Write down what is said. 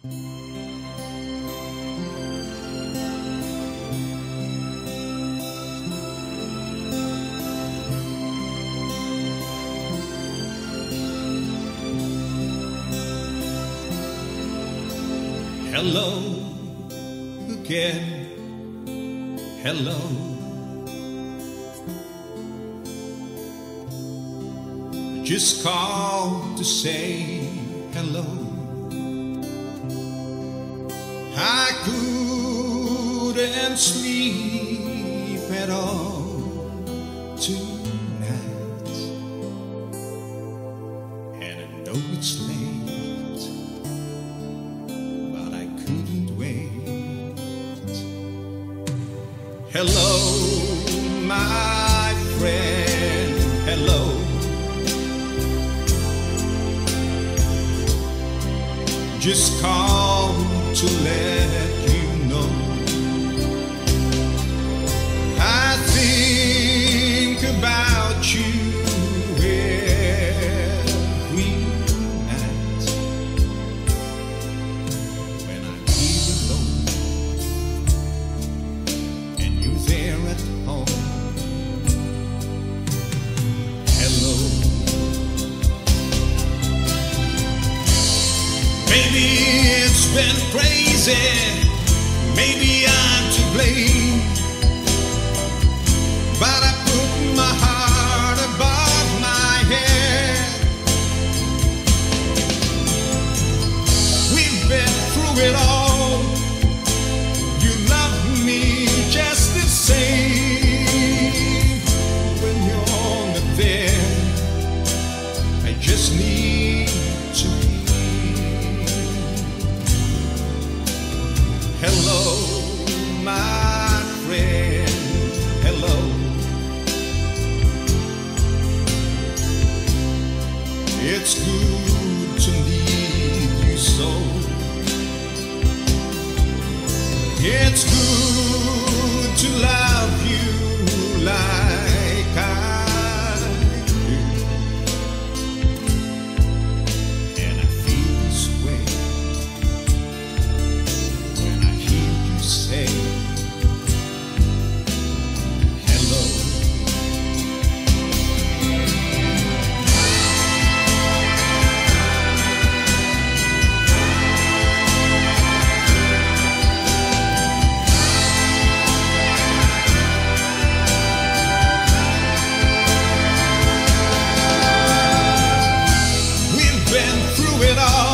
Hello again, hello. Just called to say hello. I couldn't sleep at all tonight, and I know it's late, but I couldn't wait. Hello, my friend, hello. Just call to let you know I think about you every night when I'm here alone and you're there at home. Hello. Maybe it's been crazy, maybe I'm to blame, but I put my heart above my head. We've been through it all, you love me just the same. When you're not there, I just need to be. Hello, my friend, hello. It's good to need you so. It's good to love you like I do. And I feel this way say hello. We've been through it all.